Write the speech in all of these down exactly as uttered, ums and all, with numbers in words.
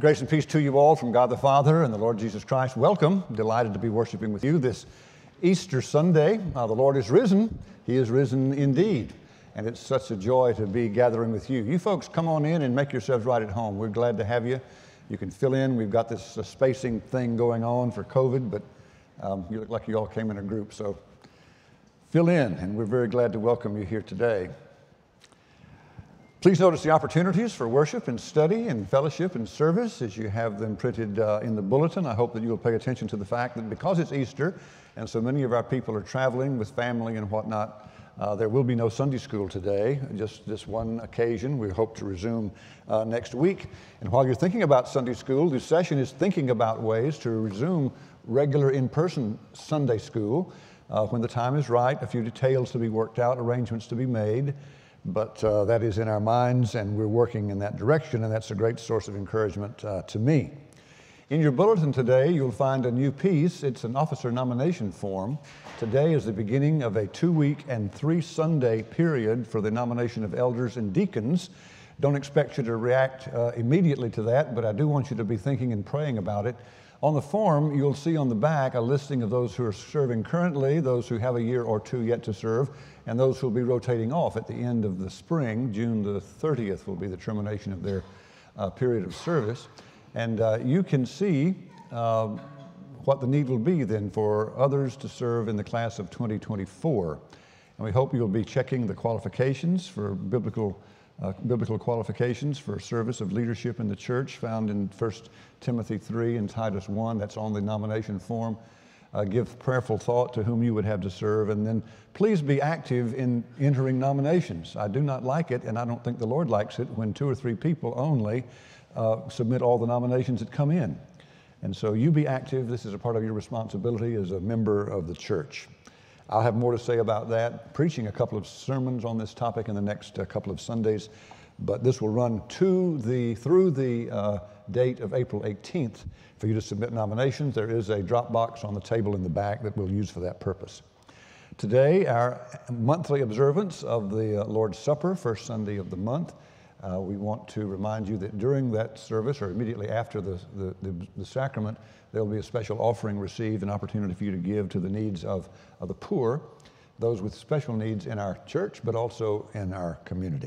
Grace and peace to you all from God the Father and the Lord Jesus Christ. Welcome. Delighted to be worshiping with you this Easter Sunday. Uh, the Lord is risen. He is risen indeed. And it's such a joy to be gathering with you. You folks, come on in and make yourselves right at home. We're glad to have you. You can fill in. We've got this uh, spacing thing going on for COVID, but um, you look like you all came in a group, so fill in, and we're very glad to welcome you here today. Please notice the opportunities for worship and study and fellowship and service as you have them printed uh, in the bulletin. I hope that you will pay attention to the fact that because it's Easter and so many of our people are traveling with family and whatnot, uh, there will be no Sunday school today, just this one occasion. We hope to resume uh, next week. And while you're thinking about Sunday school, this session is thinking about ways to resume regular in-person Sunday school uh, when the time is right, a few details to be worked out, arrangements to be made. But uh, that is in our minds, and we're working in that direction, and that's a great source of encouragement uh, to me. In your bulletin today, you'll find a new piece. It's an officer nomination form. Today is the beginning of a two-week and three-Sunday period for the nomination of elders and deacons. Don't expect you to react uh, immediately to that, but I do want you to be thinking and praying about it. On the form, you'll see on the back a listing of those who are serving currently, those who have a year or two yet to serve, and those who will be rotating off at the end of the spring. June the thirtieth will be the termination of their uh, period of service. And uh, you can see uh, what the need will be then for others to serve in the class of twenty twenty-four. And we hope you'll be checking the qualifications for biblical Uh, biblical qualifications for service of leadership in the church found in First Timothy three and Titus one. That's on the nomination form. Uh, give prayerful thought to whom you would have to serve, and then please be active in entering nominations. I do not like it, and I don't think the Lord likes it, when two or three people only uh, submit all the nominations that come in. And so you be active. This is a part of your responsibility as a member of the church. I'll have more to say about that, preaching a couple of sermons on this topic in the next uh, couple of Sundays, but this will run to the, through the uh, date of April eighteenth for you to submit nominations. There is a drop box on the table in the back that we'll use for that purpose. Today, our monthly observance of the uh, Lord's Supper, first Sunday of the month. Uh, we want to remind you that during that service, or immediately after the, the, the, the sacrament, there will be a special offering received, an opportunity for you to give to the needs of, of the poor, those with special needs in our church, but also in our community.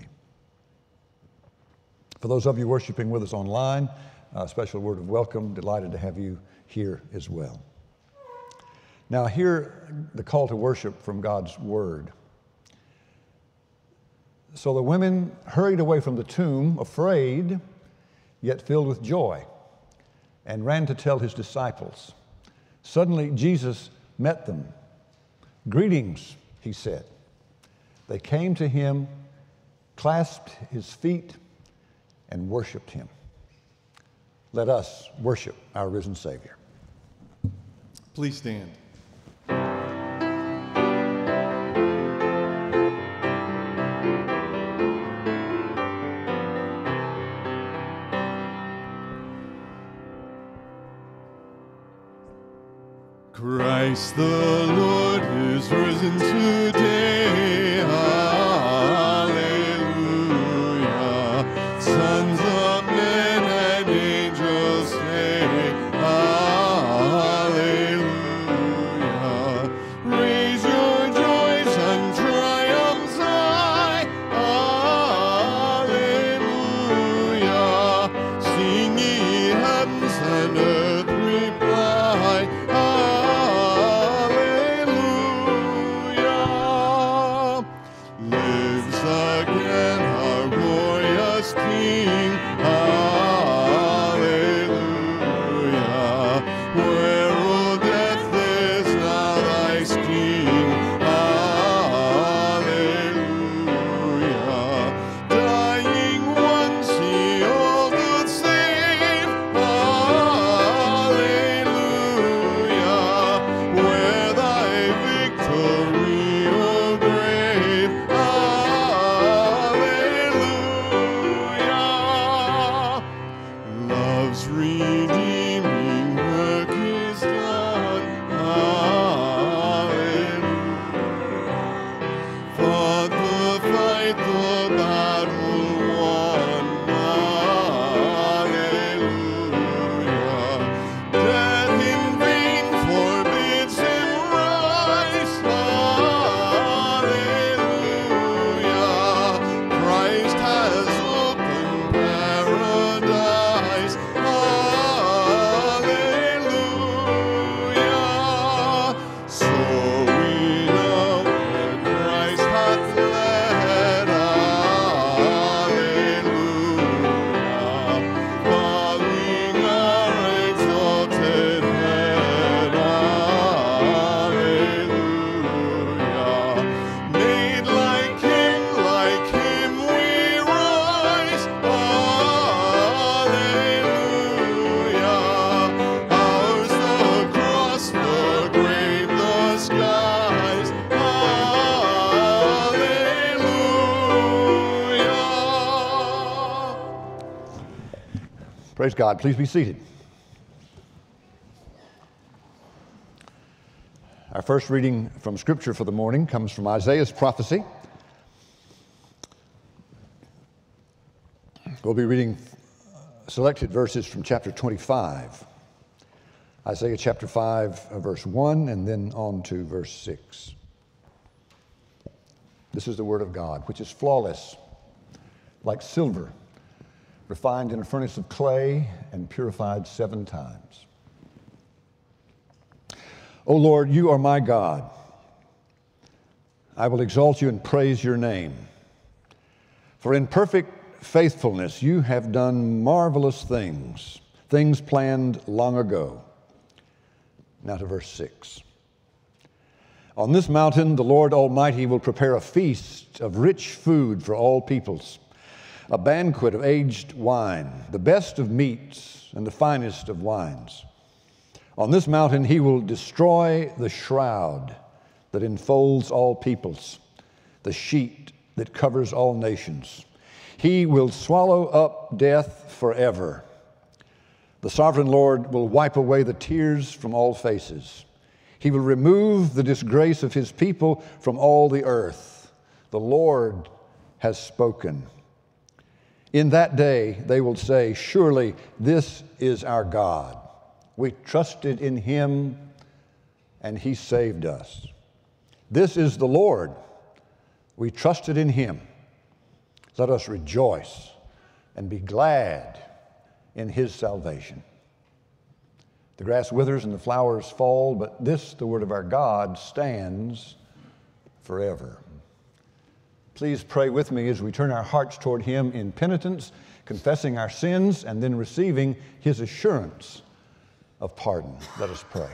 For those of you worshiping with us online, a special word of welcome. Delighted to have you here as well. Now, hear the call to worship from God's Word. So the women hurried away from the tomb, afraid, yet filled with joy, and ran to tell his disciples. Suddenly, Jesus met them. "Greetings," he said. They came to him, clasped his feet, and worshiped him. Let us worship our risen Savior. Please stand. Christ the Lord is risen today. Hallelujah. Sons of men and angels sing. Hallelujah. Raise your joys and triumphs high. Hallelujah. Sing ye heavens and earth reply. Hallelujah. Praise God. Please be seated. Our first reading from Scripture for the morning comes from Isaiah's prophecy. We'll be reading selected verses from chapter twenty-five. Isaiah chapter five, verse one, and then on to verse six. This is the word of God, which is flawless, like silver, refined in a furnace of clay and purified seven times. O Lord, you are my God. I will exalt you and praise your name. For in perfect faithfulness you have done marvelous things, things planned long ago. Now to verse six. On this mountain the Lord Almighty will prepare a feast of rich food for all peoples, a banquet of aged wine, the best of meats and the finest of wines. On this mountain he will destroy the shroud that enfolds all peoples, the sheet that covers all nations. He will swallow up death forever. The sovereign Lord will wipe away the tears from all faces. He will remove the disgrace of his people from all the earth. The Lord has spoken. In that day they will say, surely this is our God. We trusted in him, and he saved us. This is the Lord. We trusted in him. Let us rejoice and be glad in his salvation. The grass withers and the flowers fall, but this, the word of our God, stands forever. Please pray with me as we turn our hearts toward him in penitence, confessing our sins, and then receiving his assurance of pardon. Let us pray.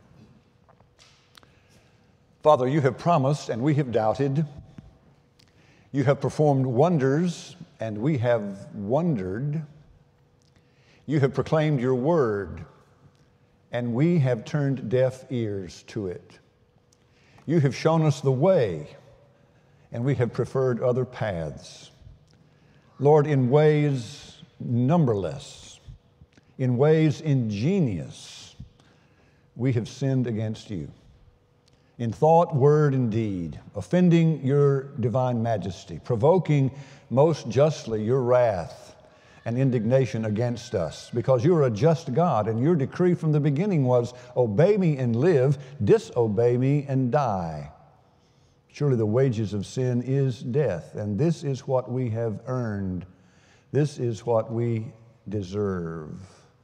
Father, you have promised and we have doubted. You have performed wonders and we have wondered. You have proclaimed your word and we have turned deaf ears to it. You have shown us the way and we have preferred other paths. Lord, in ways numberless, in ways ingenious, we have sinned against you. In thought, word, and deed, offending your divine majesty, provoking most justly your wrath and indignation against us, because you are a just God, and your decree from the beginning was, obey me and live, disobey me and die. Surely the wages of sin is death, and this is what we have earned. This is what we deserve.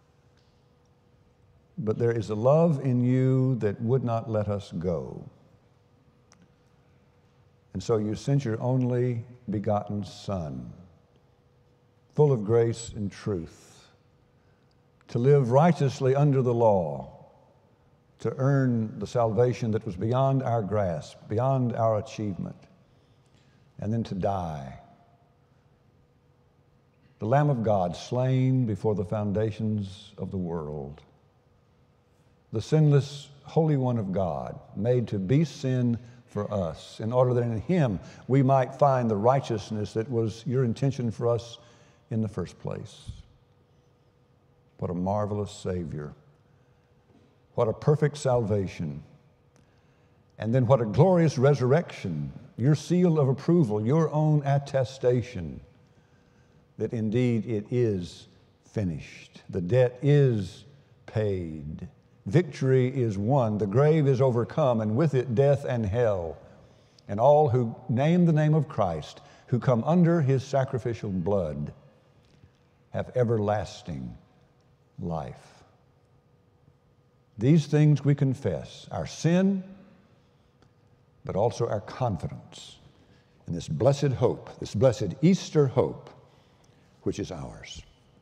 But there is a love in you that would not let us go. And so you sent your only begotten Son, full of grace and truth, to live righteously under the law, to earn the salvation that was beyond our grasp, beyond our achievement, and then to die. The Lamb of God slain before the foundations of the world. The sinless Holy One of God, made to be sin for us, in order that in him we might find the righteousness that was your intention for us in the first place. What a marvelous Savior. What a perfect salvation. And then what a glorious resurrection. Your seal of approval, your own attestation that indeed it is finished. The debt is paid. Victory is won, the grave is overcome, and with it death and hell. And all who name the name of Christ, who come under his sacrificial blood, have everlasting life. These things we confess, our sin, but also our confidence in this blessed hope, this blessed Easter hope, which is ours.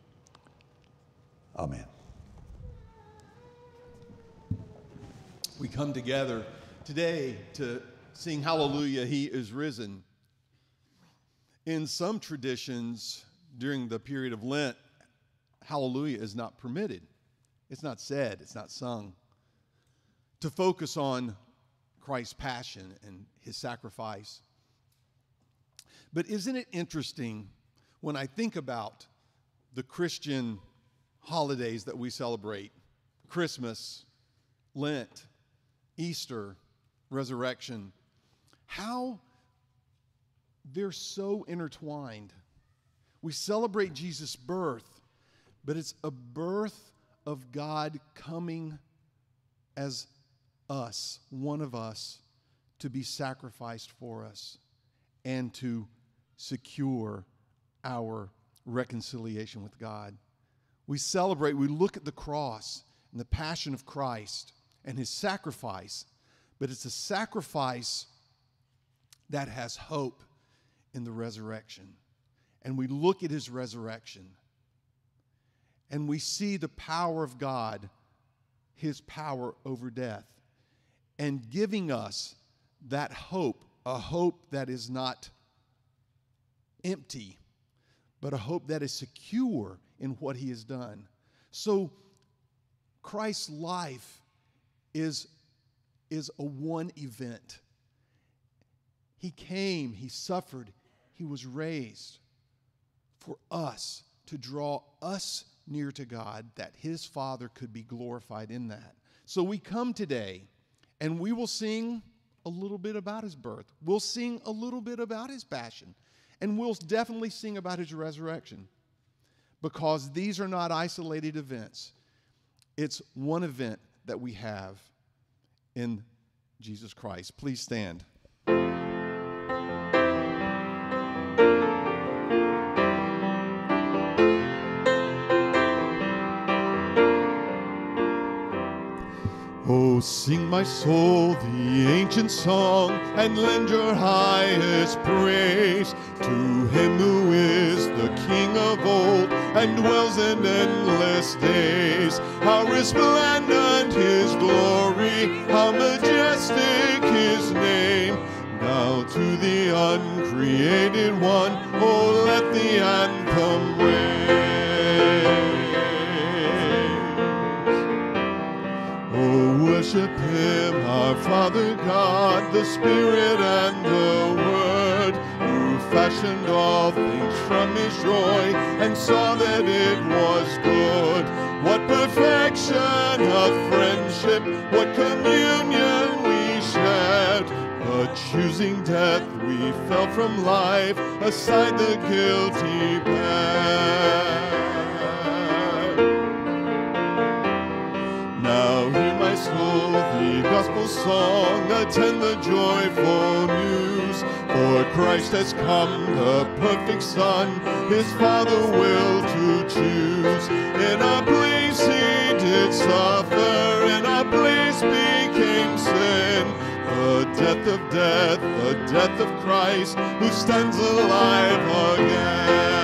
Amen. We come together today to sing Hallelujah, He is risen. In some traditions, during the period of Lent, Hallelujah is not permitted. It's not said, it's not sung. To focus on Christ's passion and his sacrifice. But isn't it interesting when I think about the Christian holidays that we celebrate, Christmas, Lent, Easter, resurrection, how they're so intertwined. We celebrate Jesus' birth, but it's a birth of God coming as us, one of us, to be sacrificed for us and to secure our reconciliation with God. We celebrate, we look at the cross and the passion of Christ and his sacrifice, but it's a sacrifice that has hope in the resurrection. And we look at his resurrection and we see the power of God, his power over death, and giving us that hope, a hope that is not empty, but a hope that is secure in what he has done. So Christ's life is, is a one event. He came, he suffered, he was raised for us, to draw us near to God, that his Father could be glorified in that. So we come today and we will sing a little bit about his birth. We'll sing a little bit about his passion. And we'll definitely sing about his resurrection, because these are not isolated events. It's one event that we have in Jesus Christ. Please stand. Oh, sing my soul the ancient song, and lend your highest praise to him who is the King of old and dwells in endless days. How resplendent his glory, how majestic his name. Now to the uncreated one, oh, let the anthem ring. Worship him, our Father God, the Spirit and the Word, who fashioned all things from his joy and saw that it was good. What perfection of friendship, what communion we shared. But choosing death, we fell from life, aside the guilty pair. Now hear my soul, the gospel song, attend the joyful news. For Christ has come, the perfect Son, his Father will to choose. In our place he did suffer, in our place became sin. The death of death, the death of Christ, who stands alive again.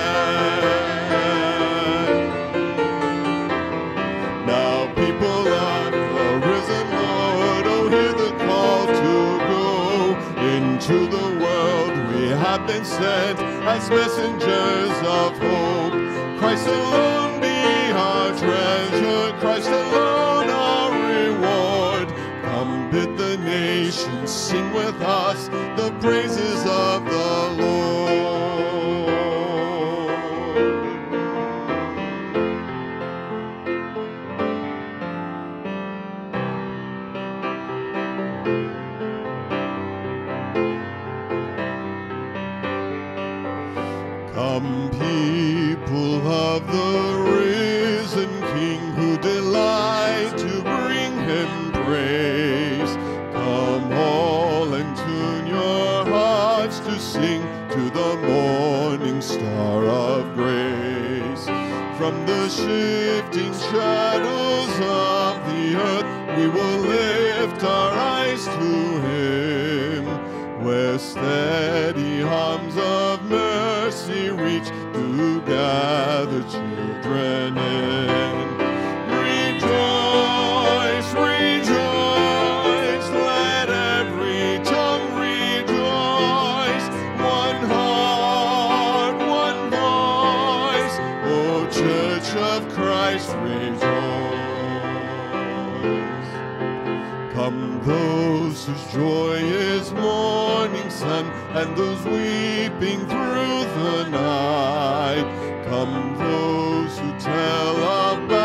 People of the risen Lord, oh, hear the call to go into the world. We have been sent as messengers of hope. Christ alone be our treasure, Christ alone our reward. Come bid the nations sing with us the praises of the Lord. Come, people of the risen King, who delight to bring him praise. Come all and tune your hearts to sing to the morning star of grace. From the shifting shadows of the earth, we will lift our eyes to him, where steady arms of mercy reach to gather children in. Rejoice, rejoice, let every tongue rejoice. One heart, one voice, O Church of Christ, rejoice. Come those whose joy is morning sun, and those weeping through the night. Come those who tell about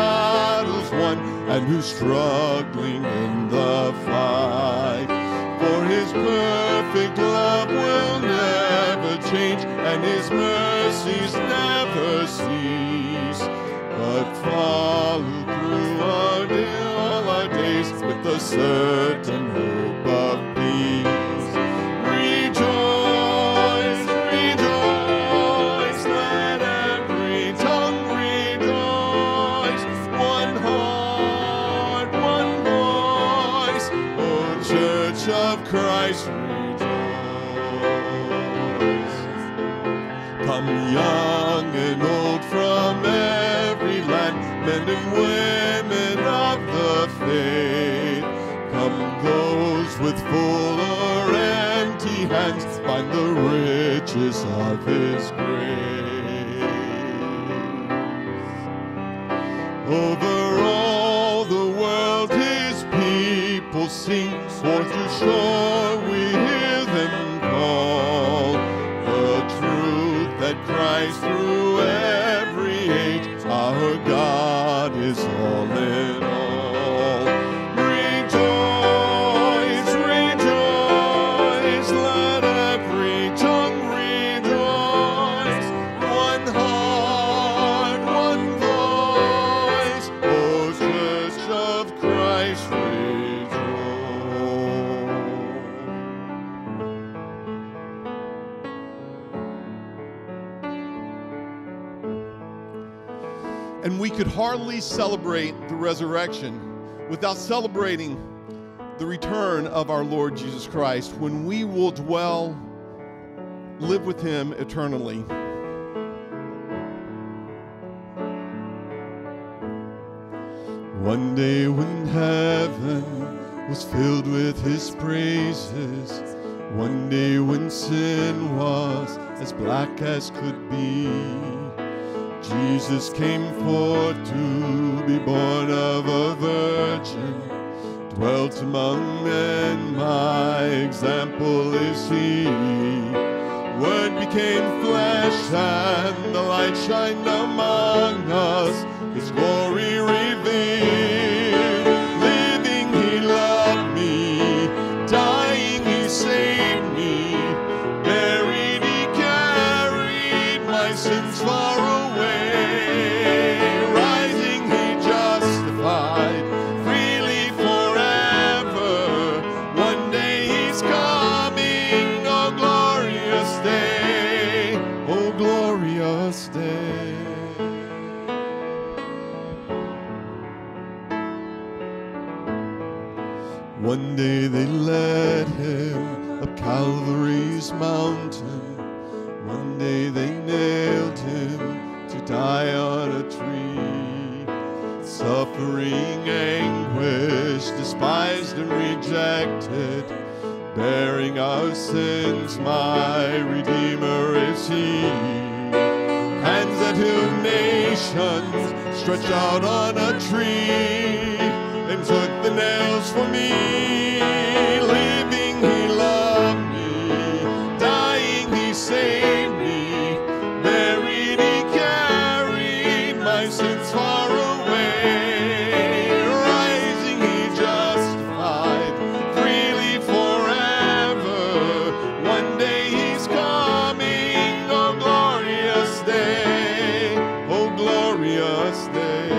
and who's struggling in the fight. For his perfect love will never change, and his mercies never cease, but follow through our day, all our days with the certain hope of peace. Rejoice, rejoice, let every tongue rejoice. One heart, one voice, O Church of Christ, rejoice. Come young and old from every land, men and women of the faith. Come those with full or empty hands, find the riches of his grace. Over all the world his people sing, forth to shore we hear them call. The truth that cries through every age, our God is all in all. Rejoice, rejoice, let every tongue rejoice. One heart, one voice, O Church of Christ, rejoice. And we could hardly celebrate the resurrection without celebrating the return of our Lord Jesus Christ, when we will dwell, live with him eternally. One day when heaven was filled with his praises, one day when sin was as black as could be, Jesus came forth to be born of a virgin, dwelt among men, my example is he. Word became flesh and the light shined among us, his glory revealed. Living he loved me, dying he saved me, buried he carried my sins far away. One day they led him up Calvary's mountain. One day they nailed him to die on a tree. Suffering anguish, despised and rejected, bearing our sins, my Redeemer is he. Hands that healed nations stretched out on a tree, and took the nails for me. Living he loved me, dying he saved me, buried he carried my sins far away. Rising he justified, freely forever. One day he's coming, oh glorious day, oh glorious day.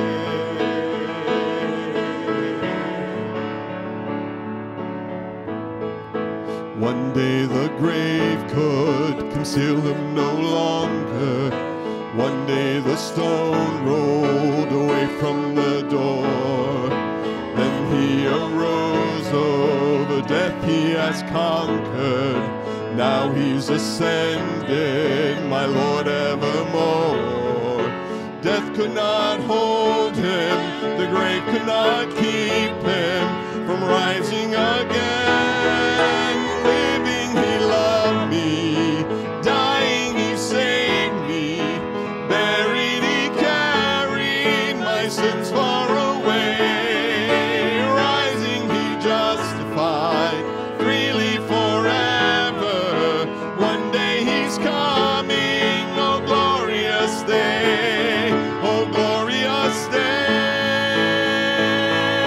One day the grave could conceal him no longer. One day the stone rolled away from the door. Then he arose, over death he has conquered. Now he's ascended, my Lord evermore. Death could not hold him, the grave could not keep him from rising again. Living he loved me, dying he saved me, buried he carried my sins far away. Rising he justified, freely forever. One day he's coming, oh glorious day, oh glorious day.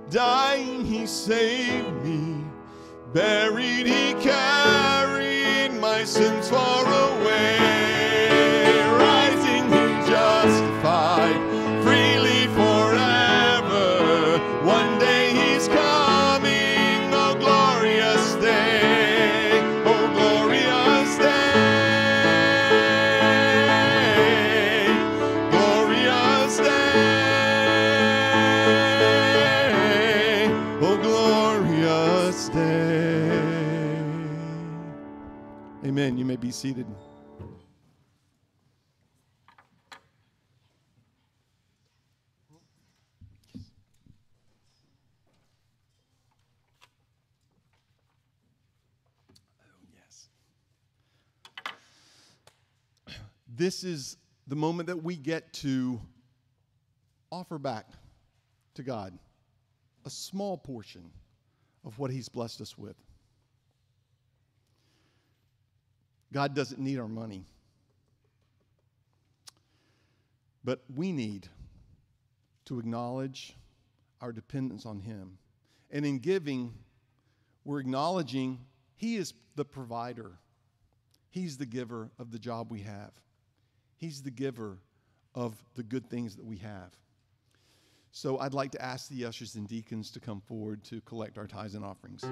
Dying, he saved me. Buried, he carried my sins far away. Rising, he justified freely forever. One day he's coming, oh glorious day, oh glorious day, glorious day, oh glorious day. Amen. You may be seated. This is the moment that we get to offer back to God a small portion of what he's blessed us with. God doesn't need our money, but we need to acknowledge our dependence on him. And in giving, we're acknowledging he is the provider. He's the giver of the job we have. He's the giver of the good things that we have. So I'd like to ask the ushers and deacons to come forward to collect our tithes and offerings.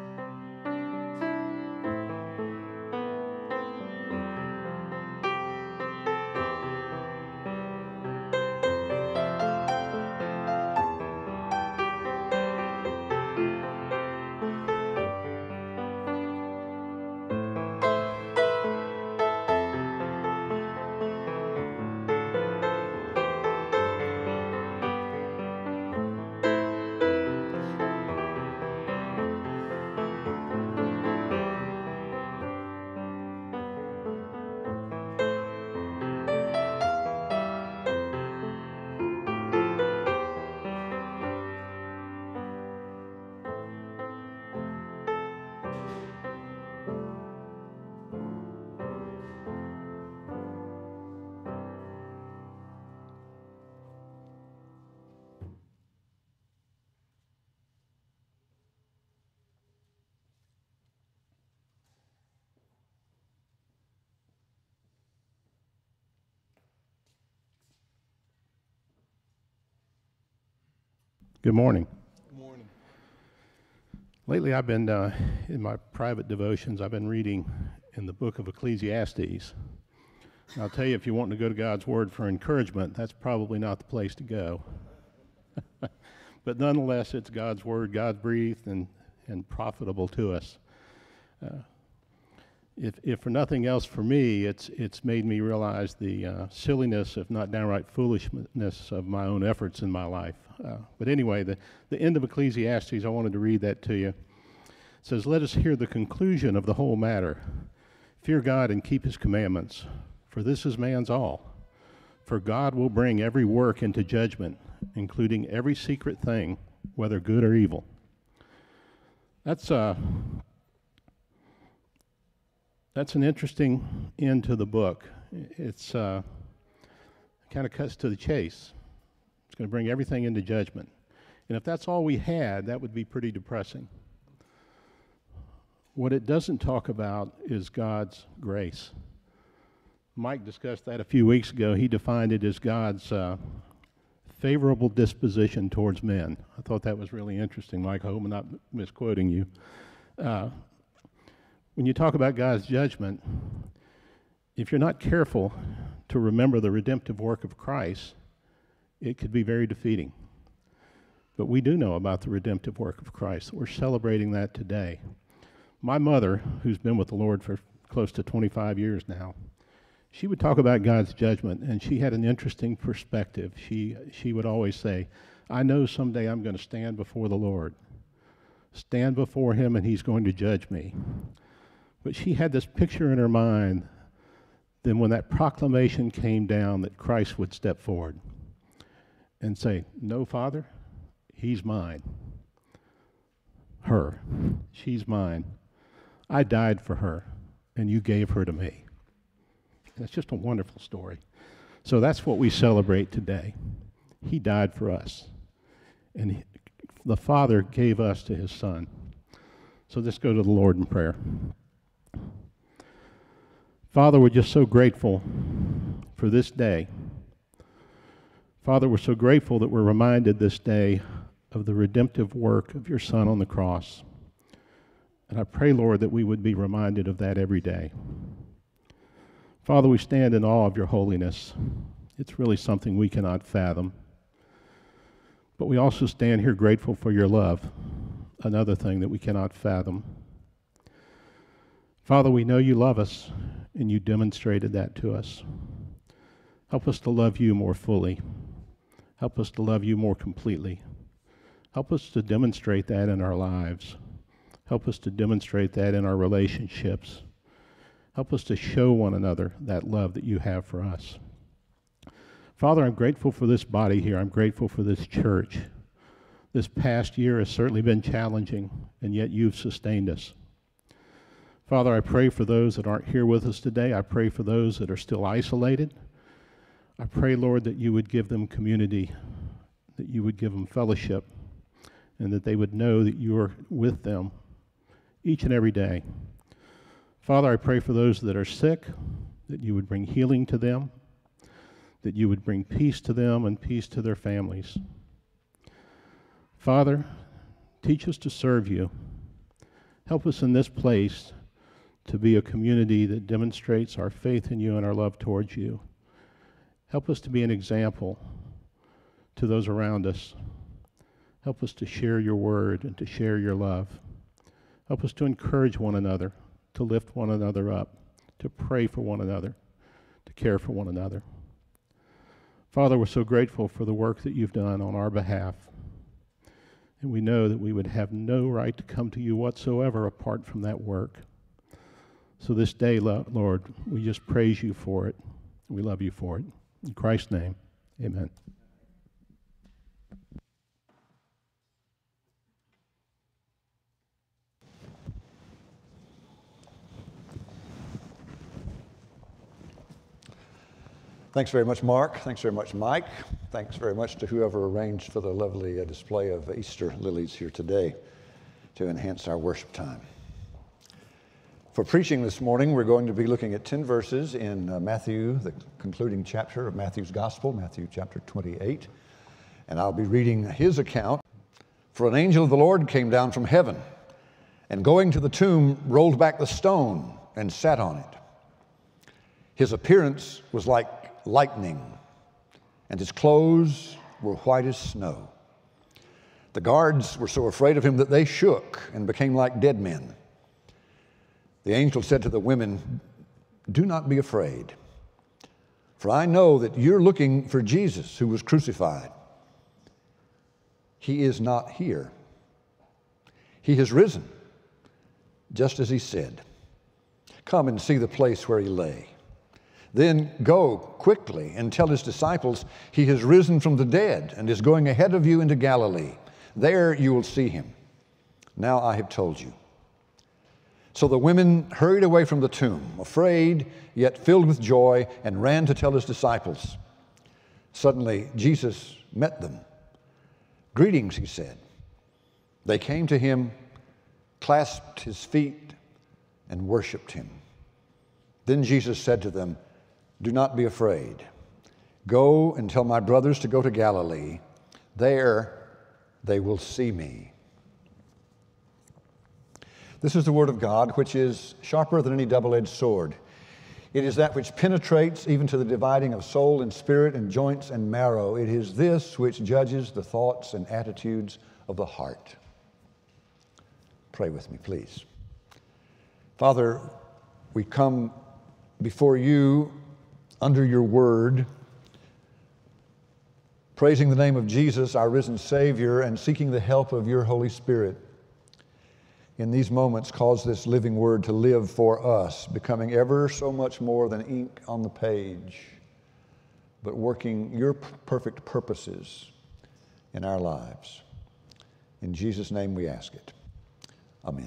Good morning. Good morning. Lately, I've been, uh, in my private devotions, I've been reading in the book of Ecclesiastes. And I'll tell you, if you want to go to God's Word for encouragement, that's probably not the place to go. But nonetheless, it's God's Word, God-breathed and, and profitable to us. Uh, if, if for nothing else for me, it's, it's made me realize the uh, silliness, if not downright foolishness, of my own efforts in my life. Uh, but anyway, the, the end of Ecclesiastes, I wanted to read that to you. It says, "Let us hear the conclusion of the whole matter. Fear God and keep his commandments, for this is man's all. For God will bring every work into judgment, including every secret thing, whether good or evil." That's, uh, that's an interesting end to the book. It's uh, kind of cuts to the chase. It's going to bring everything into judgment. And if that's all we had, that would be pretty depressing. What it doesn't talk about is God's grace. Mike discussed that a few weeks ago. He defined it as God's uh, favorable disposition towards men. I thought that was really interesting, Mike. I hope I'm not misquoting you. Uh, when you talk about God's judgment, if you're not careful to remember the redemptive work of Christ, it could be very defeating. But we do know about the redemptive work of Christ. We're celebrating that today. My mother, who's been with the Lord for close to twenty-five years now, she would talk about God's judgment, and she had an interesting perspective. She, she would always say, "I know someday I'm going to stand before the Lord, stand before him, and he's going to judge me." But she had this picture in her mind, then when that proclamation came down that Christ would step forward and say, "No, Father, he's mine. Her, she's mine. I died for her, and you gave her to me." That's just a wonderful story. So that's what we celebrate today. He died for us. And he, the Father gave us to his Son. So let's go to the Lord in prayer. Father, we're just so grateful for this day. Father, we're so grateful that we're reminded this day of the redemptive work of your Son on the cross. And I pray, Lord, that we would be reminded of that every day. Father, we stand in awe of your holiness. It's really something we cannot fathom. But we also stand here grateful for your love, another thing that we cannot fathom. Father, we know you love us, and you demonstrated that to us. Help us to love you more fully. Help us to love you more completely. Help us to demonstrate that in our lives. Help us to demonstrate that in our relationships. Help us to show one another that love that you have for us. Father, I'm grateful for this body here. I'm grateful for this church. This past year has certainly been challenging, and yet you've sustained us. Father, I pray for those that aren't here with us today. I pray for those that are still isolated. I pray, Lord, that you would give them community, that you would give them fellowship, and that they would know that you are with them each and every day. Father, I pray for those that are sick, that you would bring healing to them, that you would bring peace to them and peace to their families. Father, teach us to serve you. Help us in this place to be a community that demonstrates our faith in you and our love towards you. Help us to be an example to those around us. Help us to share your word and to share your love. Help us to encourage one another, to lift one another up, to pray for one another, to care for one another. Father, we're so grateful for the work that you've done on our behalf. And we know that we would have no right to come to you whatsoever apart from that work. So this day, Lord, we just praise you for it. We love you for it. In Christ's name, amen. Thanks very much, Mark. Thanks very much, Mike. Thanks very much to whoever arranged for the lovely uh, display of Easter lilies here today to enhance our worship time. For preaching this morning, we're going to be looking at ten verses in uh, Matthew, the concluding chapter of Matthew's Gospel, Matthew chapter twenty-eight. And I'll be reading his account. For an angel of the Lord came down from heaven, and going to the tomb, rolled back the stone and sat on it. His appearance was like lightning, and his clothes were white as snow. The guards were so afraid of him that they shook and became like dead men. The angel said to the women, "Do not be afraid, for I know that you're looking for Jesus who was crucified. He is not here. He has risen, just as he said. Come and see the place where he lay. Then go quickly and tell his disciples he has risen from the dead and is going ahead of you into Galilee. There you will see him. Now I have told you." So the women hurried away from the tomb, afraid, yet filled with joy, and ran to tell his disciples. Suddenly Jesus met them. "Greetings," he said. They came to him, clasped his feet, and worshiped him. Then Jesus said to them, "Do not be afraid. Go and tell my brothers to go to Galilee. There they will see me." This is the word of God, which is sharper than any double-edged sword. It is that which penetrates even to the dividing of soul and spirit and joints and marrow. It is this which judges the thoughts and attitudes of the heart. Pray with me, please. Father, we come before you under your word, praising the name of Jesus, our risen Savior, and seeking the help of your Holy Spirit. In these moments, cause this living word to live for us, becoming ever so much more than ink on the page, but working your perfect purposes in our lives. In Jesus' name we ask it. Amen.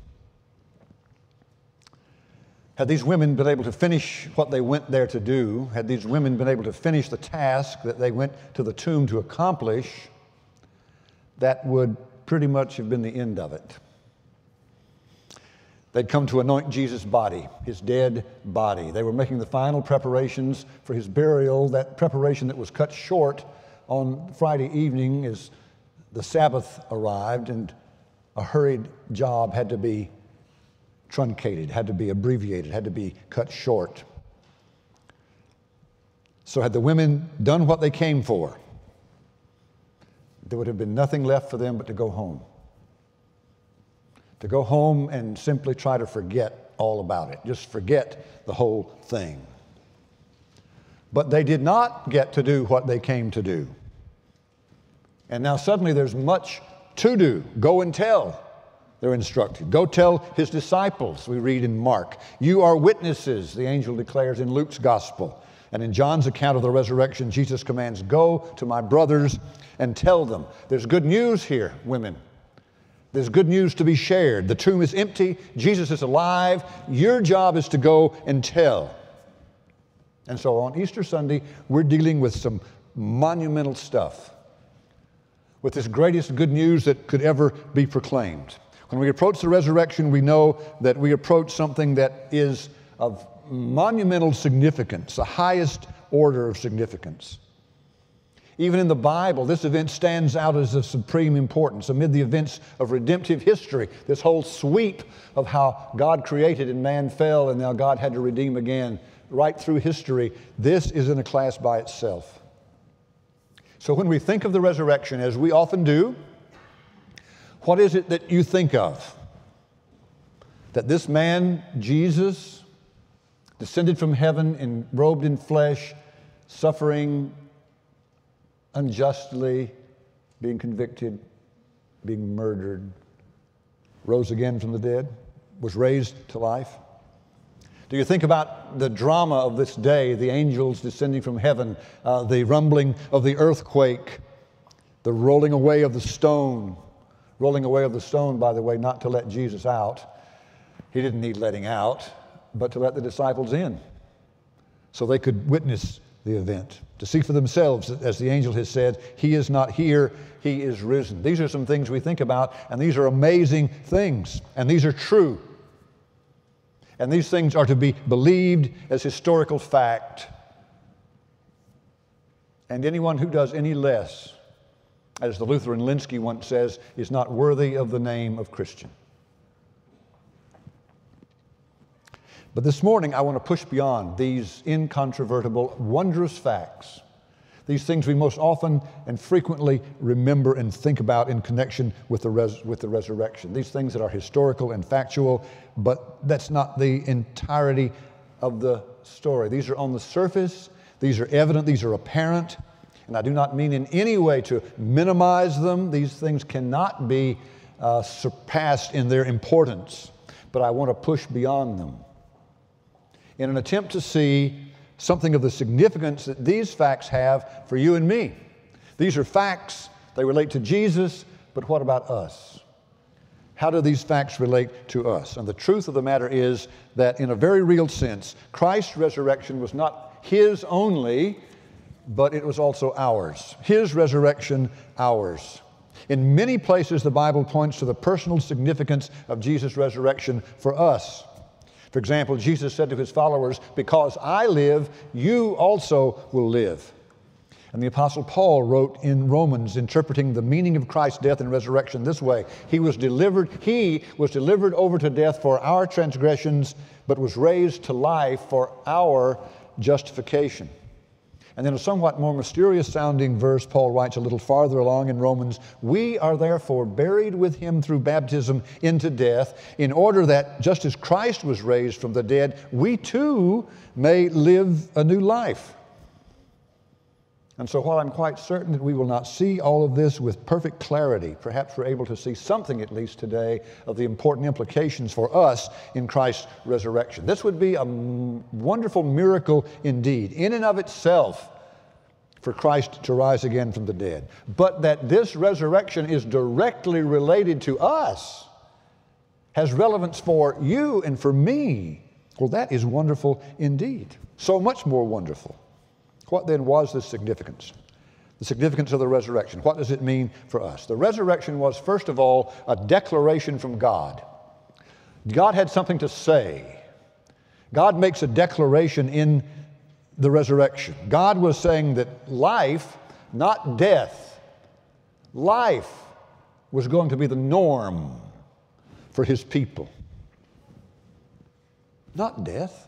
Had these women been able to finish what they went there to do, had these women been able to finish the task that they went to the tomb to accomplish, that would pretty much have been the end of it. They'd come to anoint Jesus' body, his dead body. They were making the final preparations for his burial, that preparation that was cut short on Friday evening as the Sabbath arrived, and a hurried job had to be truncated, had to be abbreviated, had to be cut short. So had the women done what they came for, there would have been nothing left for them but to go home. To go home and simply try to forget all about it. Just forget the whole thing. But they did not get to do what they came to do. And now suddenly there's much to do. Go and tell, they're instructed. Go tell his disciples, we read in Mark. You are witnesses, the angel declares in Luke's gospel. And in John's account of the resurrection, Jesus commands, go to my brothers and tell them. There's good news here, women. There's good news to be shared. The tomb is empty. Jesus is alive. Your job is to go and tell. And so on Easter Sunday, we're dealing with some monumental stuff, with this greatest good news that could ever be proclaimed. When we approach the resurrection, we know that we approach something that is of monumental significance, the highest order of significance. Even in the Bible, this event stands out as of supreme importance amid the events of redemptive history, this whole sweep of how God created and man fell and now God had to redeem again. Right through history, this is in a class by itself. So when we think of the resurrection, as we often do, what is it that you think of? That this man, Jesus, descended from heaven and robed in flesh, suffering unjustly, being convicted, being murdered, rose again from the dead, was raised to life? Do you think about the drama of this day, the angels descending from heaven, uh, the rumbling of the earthquake, the rolling away of the stone, rolling away of the stone, by the way, not to let Jesus out. He didn't need letting out, but to let the disciples in so they could witness the event, to see for themselves, as the angel has said, he is not here, he is risen. These are some things we think about, and these are amazing things, and these are true. And these things are to be believed as historical fact. And anyone who does any less, as the Lutheran Linsky once says, is not worthy of the name of Christian. But this morning, I want to push beyond these incontrovertible, wondrous facts, these things we most often and frequently remember and think about in connection with the, res- with the resurrection. These things that are historical and factual, but that's not the entirety of the story. These are on the surface, these are evident, these are apparent, and I do not mean in any way to minimize them. These things cannot be uh, surpassed in their importance, but I want to push beyond them in an attempt to see something of the significance that these facts have for you and me. These are facts, they relate to Jesus, but what about us? How do these facts relate to us? And the truth of the matter is that in a very real sense, Christ's resurrection was not his only, but it was also ours. His resurrection, ours. In many places, the Bible points to the personal significance of Jesus' resurrection for us. For example, Jesus said to his followers, because I live, you also will live. And the Apostle Paul wrote in Romans, interpreting the meaning of Christ's death and resurrection this way. He was delivered, he was delivered over to death for our transgressions, but was raised to life for our justification. And then a somewhat more mysterious sounding verse, Paul writes a little farther along in Romans, we are therefore buried with him through baptism into death, in order that just as Christ was raised from the dead, we too may live a new life. And so while I'm quite certain that we will not see all of this with perfect clarity, perhaps we're able to see something at least today of the important implications for us in Christ's resurrection. This would be a wonderful miracle indeed, in and of itself, for Christ to rise again from the dead. But that this resurrection is directly related to us, has relevance for you and for me, well, that is wonderful indeed. So much more wonderful. What then was the significance? The The significance of the resurrection. What does it mean for us? The resurrection was, first of all, a declaration from God. God had something to say. God makes a declaration in the resurrection. God was saying that life, not death, life was going to be the norm for His people. Not death.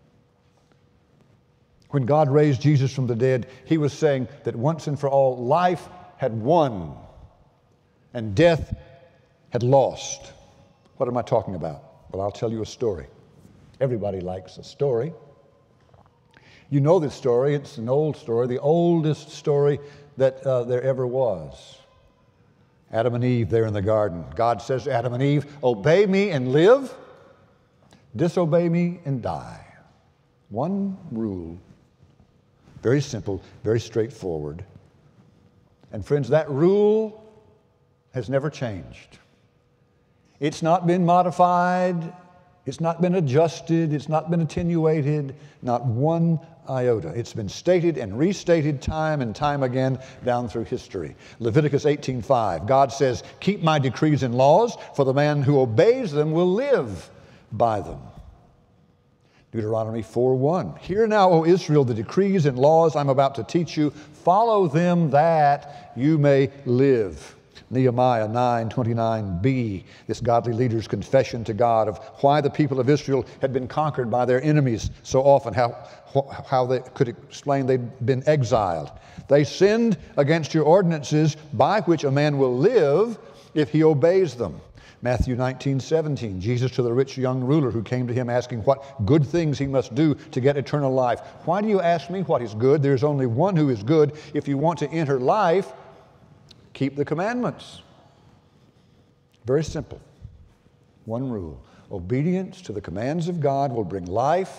When God raised Jesus from the dead, He was saying that once and for all, life had won and death had lost. What am I talking about? Well, I'll tell you a story. Everybody likes a story. You know this story. It's an old story, the oldest story that uh, there ever was. Adam and Eve there in the garden. God says to Adam and Eve, obey me and live, disobey me and die. One rule. Very simple, very straightforward. And friends, that rule has never changed. It's not been modified. It's not been adjusted. It's not been attenuated. Not one iota. It's been stated and restated time and time again down through history. Leviticus eighteen five, God says, keep my decrees and laws, for the man who obeys them will live by them. Deuteronomy four one, hear now, O Israel, the decrees and laws I'm about to teach you. Follow them that you may live. Nehemiah nine twenty-nine b, this godly leader's confession to God of why the people of Israel had been conquered by their enemies so often, how, how they could explain they'd been exiled. They sinned against your ordinances by which a man will live if he obeys them. Matthew nineteen seventeen, Jesus to the rich young ruler who came to him asking what good things he must do to get eternal life. Why do you ask me what is good? There's only one who is good. If you want to enter life, keep the commandments. Very simple. One rule. Obedience to the commands of God will bring life,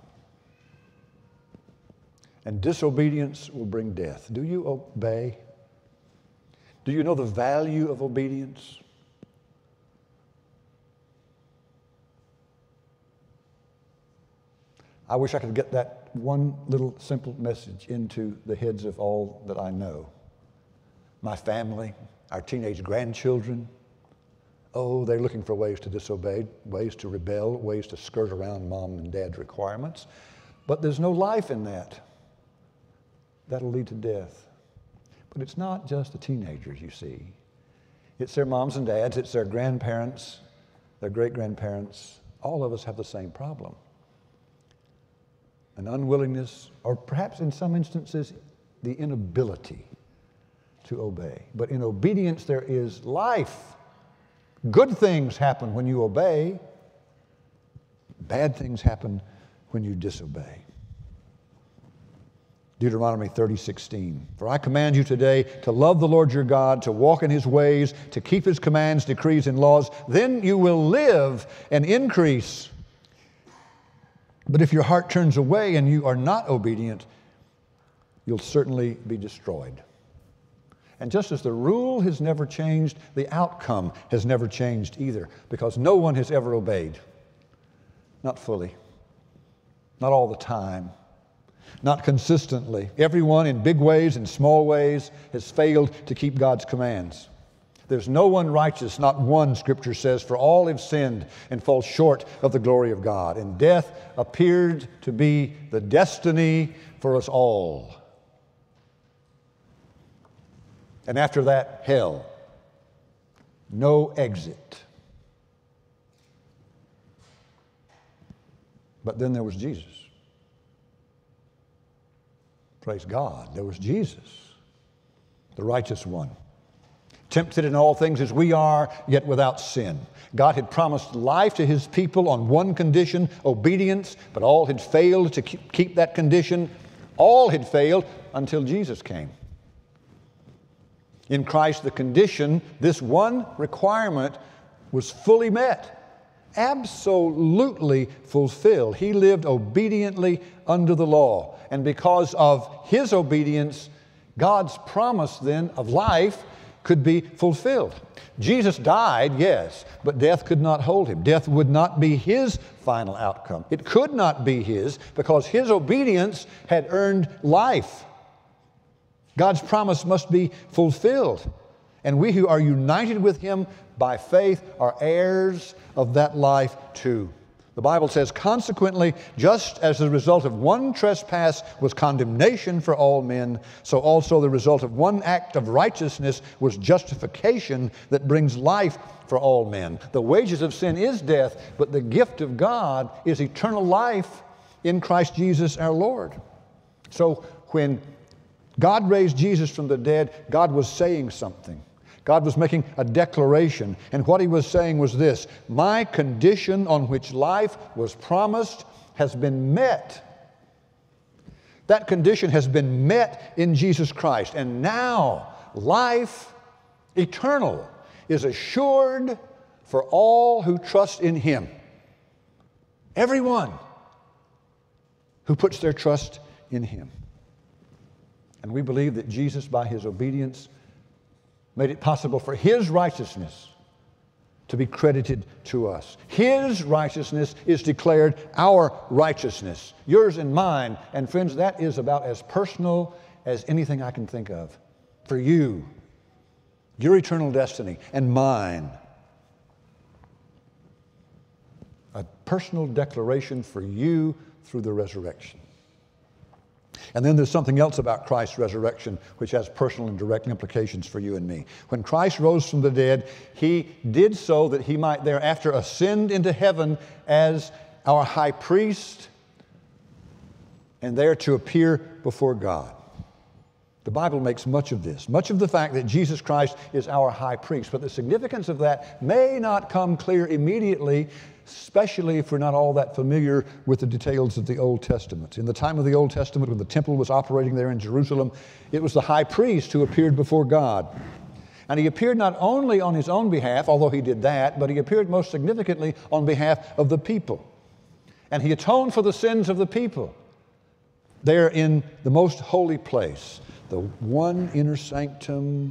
and disobedience will bring death. Do you obey? Do you know the value of obedience? I wish I could get that one little simple message into the heads of all that I know. My family, our teenage grandchildren, oh, they're looking for ways to disobey, ways to rebel, ways to skirt around mom and dad's requirements. But there's no life in that. That'll lead to death. But it's not just the teenagers, you see. It's their moms and dads, it's their grandparents, their great-grandparents. All of us have the same problem. An unwillingness, or perhaps in some instances, the inability to obey. But in obedience there is life. Good things happen when you obey. Bad things happen when you disobey. Deuteronomy thirty sixteen, for I command you today to love the Lord your God, to walk in His ways, to keep His commands, decrees, and laws. Then you will live and increase. But if your heart turns away and you are not obedient, you'll certainly be destroyed. And just as the rule has never changed, the outcome has never changed either, because no one has ever obeyed. Not fully. Not all the time. Not consistently. Everyone in big ways and small ways has failed to keep God's commands. There's no one righteous, not one, Scripture says, for all have sinned and fall short of the glory of God. And death appeared to be the destiny for us all. And after that, hell. No exit. But then there was Jesus. Praise God. There was Jesus, the righteous one. Tempted in all things as we are, yet without sin. God had promised life to His people on one condition, obedience, but all had failed to keep that condition. All had failed until Jesus came. In Christ, the condition, this one requirement, was fully met, absolutely fulfilled. He lived obediently under the law. And because of His obedience, God's promise then of life could be fulfilled. Jesus died, yes, but death could not hold Him. Death would not be His final outcome. It could not be His because His obedience had earned life. God's promise must be fulfilled. And we who are united with Him by faith are heirs of that life too. The Bible says, consequently, just as the result of one trespass was condemnation for all men, so also the result of one act of righteousness was justification that brings life for all men. The wages of sin is death, but the gift of God is eternal life in Christ Jesus our Lord. So when God raised Jesus from the dead, God was saying something. God was making a declaration, and what He was saying was this: my condition on which life was promised has been met. That condition has been met in Jesus Christ, and now life eternal is assured for all who trust in Him. Everyone who puts their trust in Him. And we believe that Jesus, by His obedience, made it possible for His righteousness to be credited to us. His righteousness is declared our righteousness, yours and mine. And friends, that is about as personal as anything I can think of. For you, your eternal destiny, and mine. A personal declaration for you through the resurrection. And then there's something else about Christ's resurrection which has personal and direct implications for you and me. When Christ rose from the dead, He did so that He might thereafter ascend into heaven as our high priest and there to appear before God. The Bible makes much of this, much of the fact that Jesus Christ is our high priest. But the significance of that may not come clear immediately, especially if we're not all that familiar with the details of the Old Testament. In the time of the Old Testament, when the temple was operating there in Jerusalem, it was the high priest who appeared before God. And he appeared not only on his own behalf, although he did that, but he appeared most significantly on behalf of the people. And he atoned for the sins of the people there in the most holy place, the one inner sanctum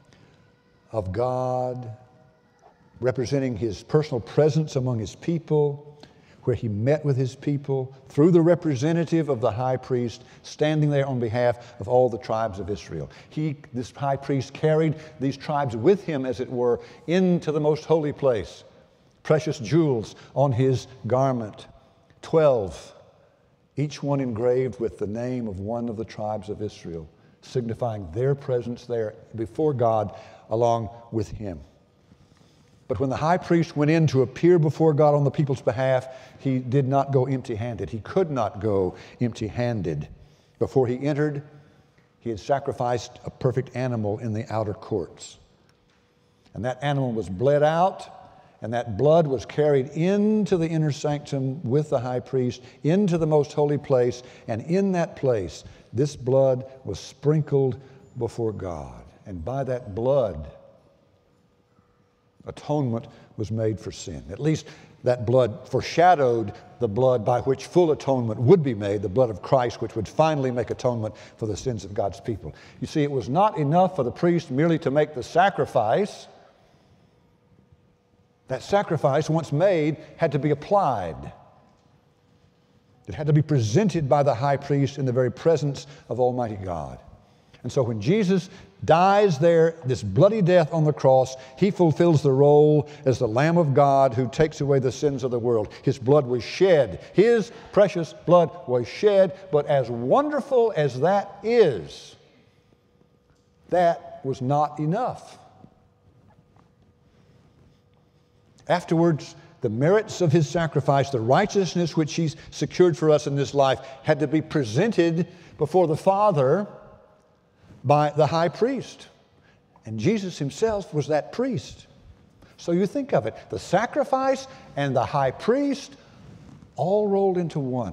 of God, representing His personal presence among His people, where He met with His people through the representative of the high priest standing there on behalf of all the tribes of Israel. He, this high priest, carried these tribes with him, as it were, into the most holy place. Precious jewels on his garment, twelve, each one engraved with the name of one of the tribes of Israel, signifying their presence there before God along with him. But when the high priest went in to appear before God on the people's behalf, he did not go empty-handed. He could not go empty-handed. Before he entered, he had sacrificed a perfect animal in the outer courts. And that animal was bled out, and that blood was carried into the inner sanctum with the high priest, into the most holy place, and in that place, this blood was sprinkled before God. And by that blood, atonement was made for sin. At least that blood foreshadowed the blood by which full atonement would be made, the blood of Christ, which would finally make atonement for the sins of God's people. You see, it was not enough for the priest merely to make the sacrifice. That sacrifice, once made, had to be applied. It had to be presented by the high priest in the very presence of Almighty God. And so when Jesus dies there, this bloody death on the cross, he fulfills the role as the Lamb of God who takes away the sins of the world. His blood was shed. His precious blood was shed. But as wonderful as that is, that was not enough. Afterwards, the merits of his sacrifice, the righteousness which he's secured for us in this life, had to be presented before the Father by the high priest. And Jesus himself was that priest. So you think of it, the sacrifice and the high priest all rolled into one.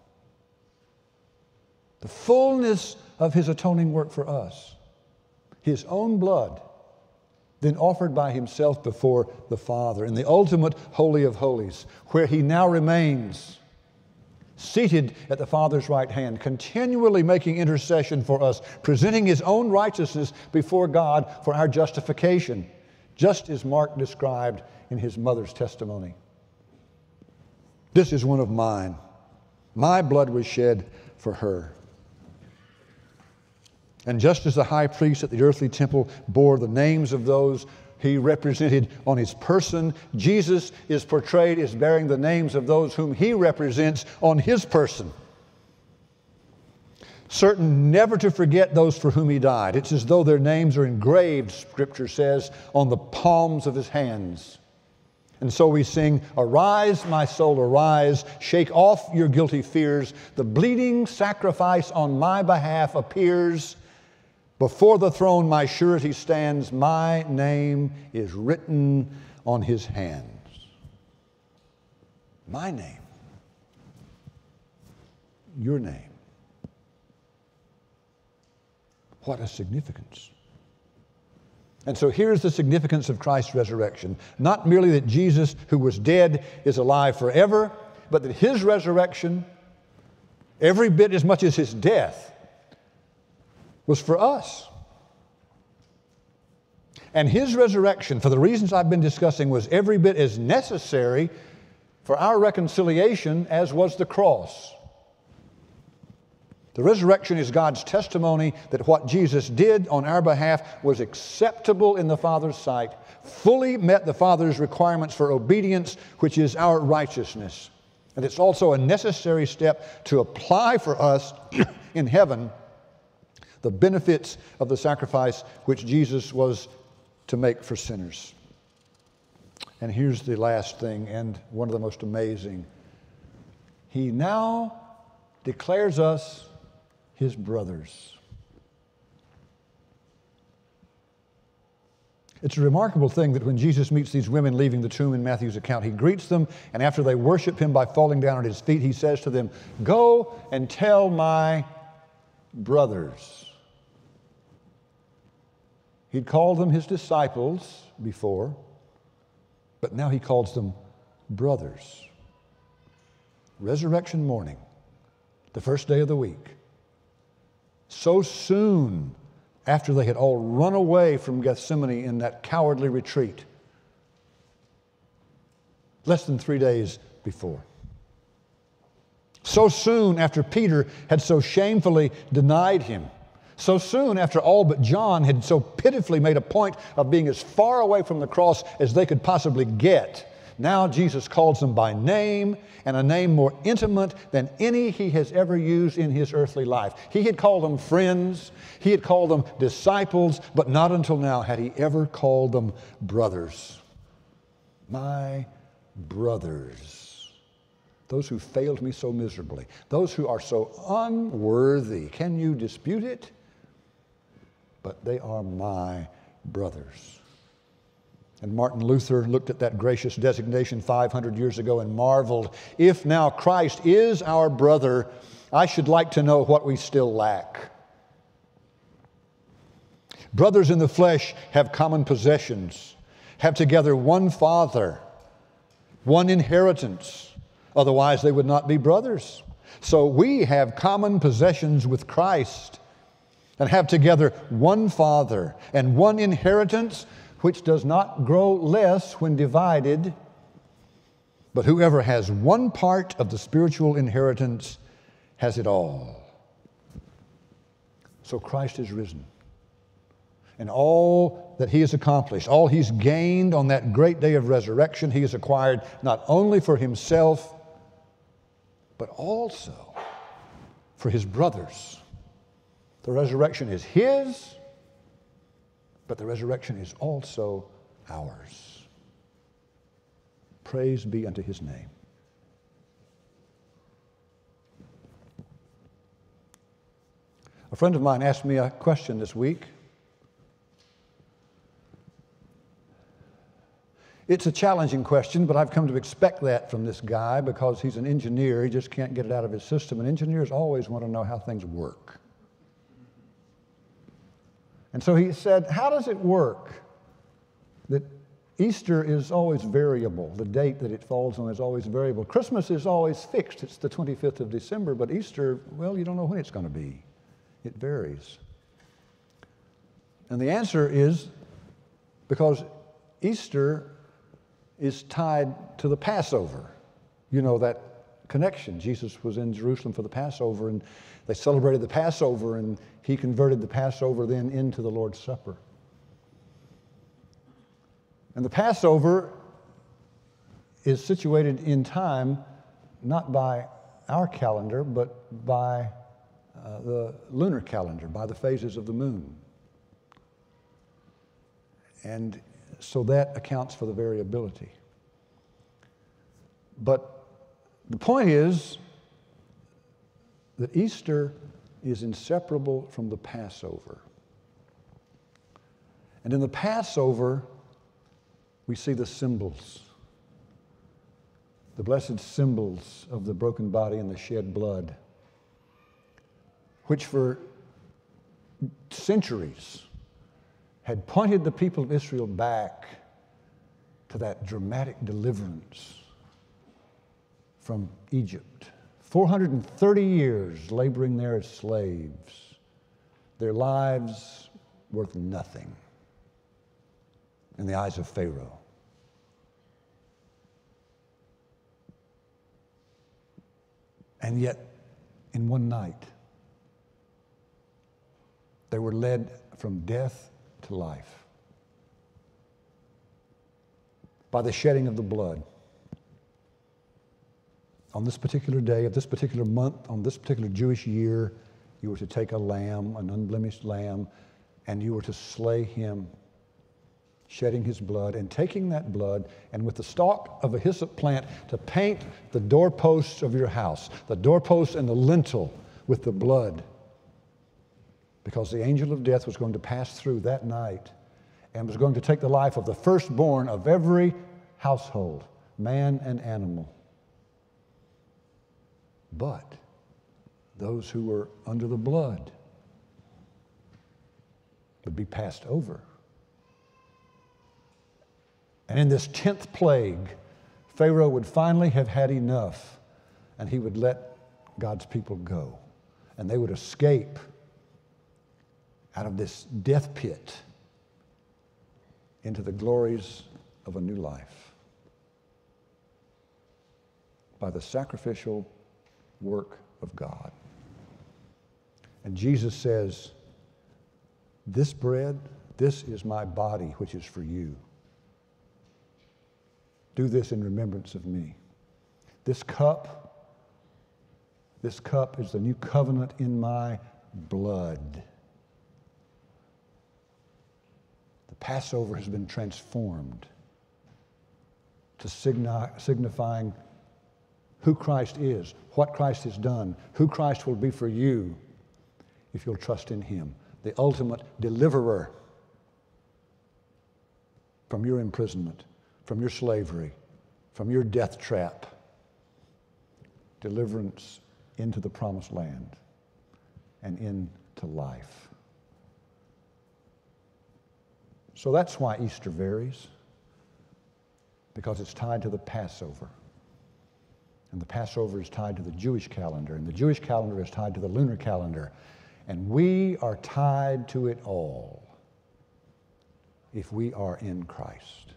The fullness of his atoning work for us. His own blood, then offered by himself before the Father in the ultimate Holy of Holies, where he now remains, seated at the Father's right hand, continually making intercession for us, presenting his own righteousness before God for our justification, just as Mark described in his mother's testimony. This is one of mine. My blood was shed for her. And just as the high priest at the earthly temple bore the names of those he represented on his person, Jesus is portrayed as bearing the names of those whom he represents on his person. Certain never to forget those for whom he died. It's as though their names are engraved, Scripture says, on the palms of his hands. And so we sing, "Arise, my soul, arise, shake off your guilty fears. The bleeding sacrifice on my behalf appears. Before the throne my surety stands, my name is written on his hands." My name. Your name. What a significance. And so here's the significance of Christ's resurrection. Not merely that Jesus, who was dead, is alive forever, but that his resurrection, every bit as much as his death, was for us. And his resurrection, for the reasons I've been discussing, was every bit as necessary for our reconciliation as was the cross. The resurrection is God's testimony that what Jesus did on our behalf was acceptable in the Father's sight, fully met the Father's requirements for obedience, which is our righteousness. And it's also a necessary step to apply for us in heaven the benefits of the sacrifice which Jesus was to make for sinners. And here's the last thing, and one of the most amazing. He now declares us his brothers. It's a remarkable thing that when Jesus meets these women leaving the tomb in Matthew's account, he greets them, and after they worship him by falling down at his feet, he says to them, "Go and tell my brothers." He'd called them his disciples before, but now he calls them brothers. Resurrection morning, the first day of the week. So soon after they had all run away from Gethsemane in that cowardly retreat, less than three days before. So soon after Peter had so shamefully denied him. So soon after all but John had so pitifully made a point of being as far away from the cross as they could possibly get. Now Jesus calls them by name, and a name more intimate than any he has ever used in his earthly life. He had called them friends, he had called them disciples, but not until now had he ever called them brothers. My brothers, those who failed me so miserably, those who are so unworthy. Can you dispute it? But they are my brothers. And Martin Luther looked at that gracious designation five hundred years ago and marveled, if now Christ is our brother, I should like to know what we still lack. Brothers in the flesh have common possessions, have together one Father, one inheritance. Otherwise they would not be brothers. So we have common possessions with Christ and have together one Father and one inheritance, which does not grow less when divided. But whoever has one part of the spiritual inheritance has it all. So Christ is risen. And all that he has accomplished, all he's gained on that great day of resurrection, he has acquired not only for himself, but also for his brothers. The resurrection is his, but the resurrection is also ours. Praise be unto his name. A friend of mine asked me a question this week. It's a challenging question, but I've come to expect that from this guy because he's an engineer. He just can't get it out of his system. And engineers always want to know how things work. And so he said, how does it work that Easter is always variable? The date that it falls on is always variable. Christmas is always fixed. It's the twenty-fifth of December, but Easter, well, you don't know when it's going to be. It varies. And the answer is because Easter is tied to the Passover. You know, that connection. Jesus was in Jerusalem for the Passover, and they celebrated the Passover, and he converted the Passover then into the Lord's Supper. And the Passover is situated in time not by our calendar, but by uh, the lunar calendar, by the phases of the moon. And so that accounts for the variability. But the point is that Easter is inseparable from the Passover. And in the Passover, we see the symbols, the blessed symbols of the broken body and the shed blood, which for centuries had pointed the people of Israel back to that dramatic deliverance from Egypt. four hundred thirty years laboring there as slaves, their lives worth nothing in the eyes of Pharaoh. And yet, in one night, they were led from death to life by the shedding of the blood. On this particular day, of this particular month, on this particular Jewish year, you were to take a lamb, an unblemished lamb, and you were to slay him, shedding his blood, and taking that blood, and with the stalk of a hyssop plant to paint the doorposts of your house, the doorposts and the lintel with the blood, because the angel of death was going to pass through that night and was going to take the life of the firstborn of every household, man and animal. But those who were under the blood would be passed over. And in this tenth plague, Pharaoh would finally have had enough, and he would let God's people go. And they would escape out of this death pit into the glories of a new life by the sacrificial work of God. And Jesus says, this bread, this is my body, which is for you. Do this in remembrance of me. This cup, this cup is the new covenant in my blood. The Passover has been transformed to signi- signifying who Christ is, what Christ has done, who Christ will be for you if you'll trust in him, the ultimate deliverer from your imprisonment, from your slavery, from your death trap, deliverance into the promised land and into life. So that's why Easter varies, because it's tied to the Passover. And the Passover is tied to the Jewish calendar, and the Jewish calendar is tied to the lunar calendar. And we are tied to it all if we are in Christ.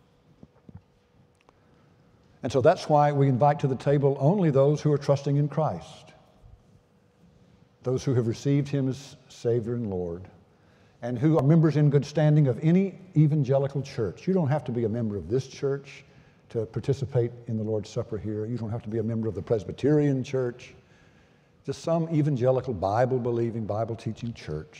And so that's why we invite to the table only those who are trusting in Christ, those who have received him as Savior and Lord, and who are members in good standing of any evangelical church. You don't have to be a member of this church to participate in the Lord's Supper here. You don't have to be a member of the Presbyterian church, just some evangelical Bible-believing, Bible-teaching church.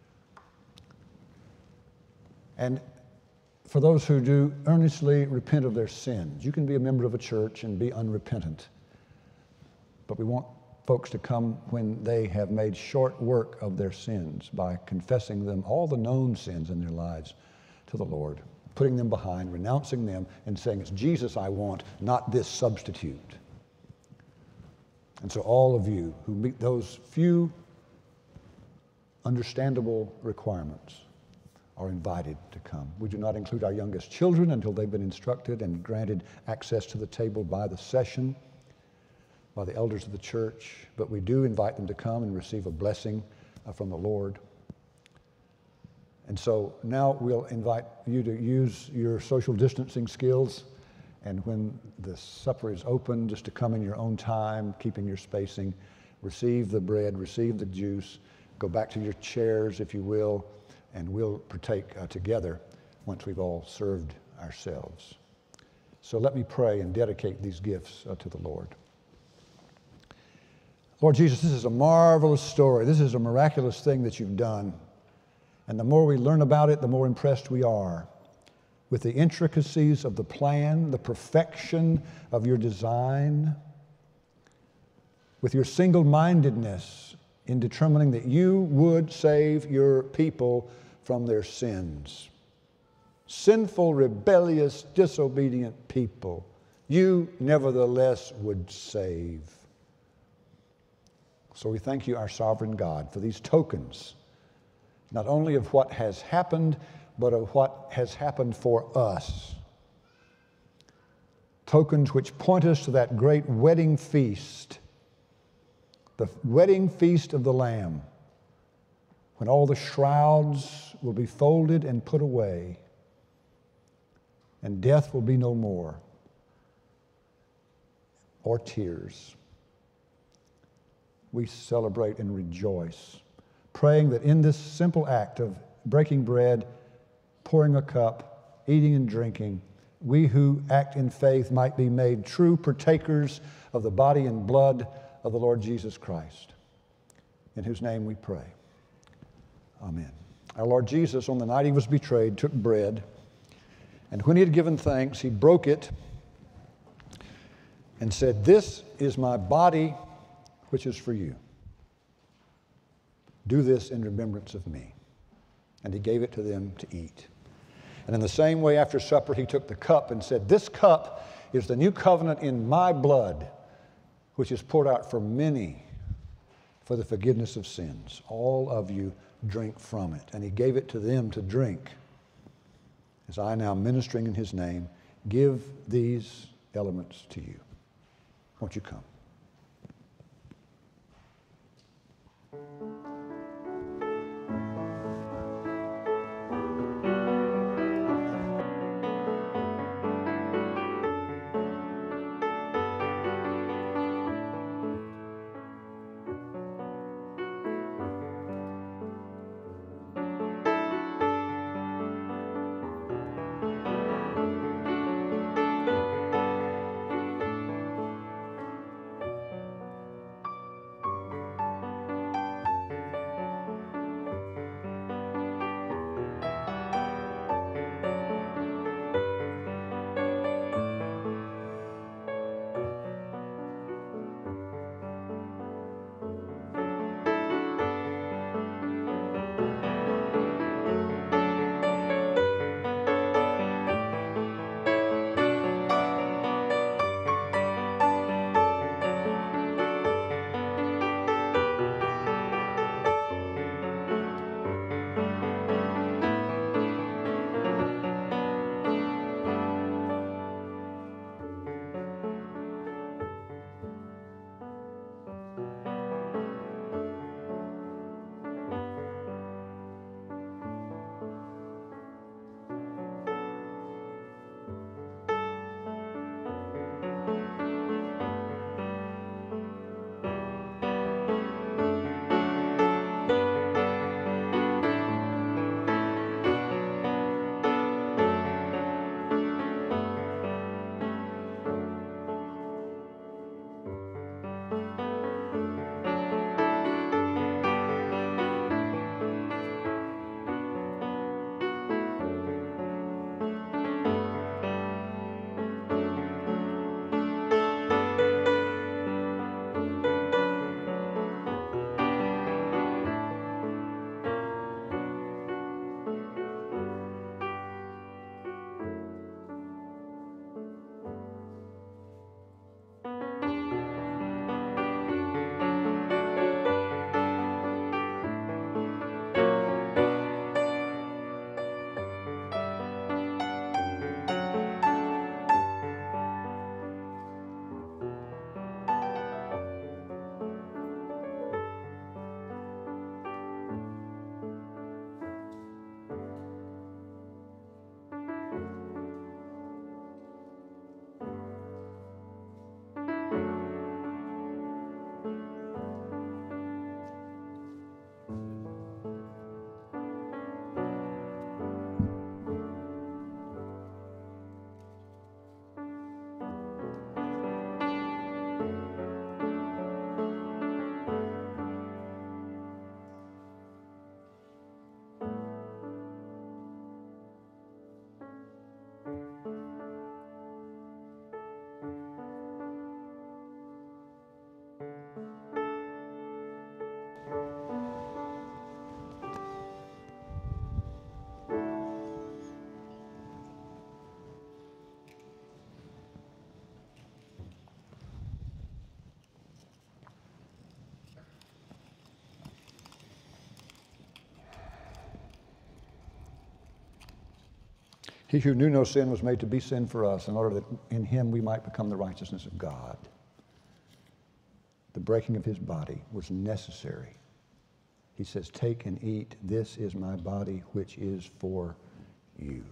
And for those who do earnestly repent of their sins, you can be a member of a church and be unrepentant. But we want folks to come when they have made short work of their sins by confessing them, all the known sins in their lives, to the Lord, putting them behind, renouncing them, and saying, it's Jesus I want, not this substitute. And so all of you who meet those few understandable requirements are invited to come. We do not include our youngest children until they've been instructed and granted access to the table by the session, by the elders of the church, but we do invite them to come and receive a blessing uh, from the Lord. And so now we'll invite you to use your social distancing skills And when the supper is open, just to come in your own time, keeping your spacing, receive the bread, receive the juice, go back to your chairs, if you will, and we'll partake uh, together once we've all served ourselves. So let me pray and dedicate these gifts uh, to the Lord. Lord Jesus, this is a marvelous story. This is a miraculous thing that you've done. And the more we learn about it, the more impressed we are with the intricacies of the plan, the perfection of your design, with your single-mindedness in determining that you would save your people from their sins. Sinful, rebellious, disobedient people, you nevertheless would save. So we thank you, our sovereign God, for these tokens, not only of what has happened, but of what has happened for us. Tokens which point us to that great wedding feast, the wedding feast of the Lamb, when all the shrouds will be folded and put away, and death will be no more, or tears. We celebrate and rejoice, praying that in this simple act of breaking bread, pouring a cup, eating and drinking, we who act in faith might be made true partakers of the body and blood of the Lord Jesus Christ, in whose name we pray. Amen. Our Lord Jesus, on the night he was betrayed, took bread, and when he had given thanks, he broke it and said, "This is my body, which is for you. Do this in remembrance of me." And he gave it to them to eat. And in the same way, after supper, he took the cup and said, "This cup is the new covenant in my blood, which is poured out for many for the forgiveness of sins. All of you drink from it." And he gave it to them to drink. As I now, ministering in his name, give these elements to you. Won't you come? He who knew no sin was made to be sin for us in order that in him we might become the righteousness of God. The breaking of his body was necessary. He says, take and eat. This is my body, which is for you.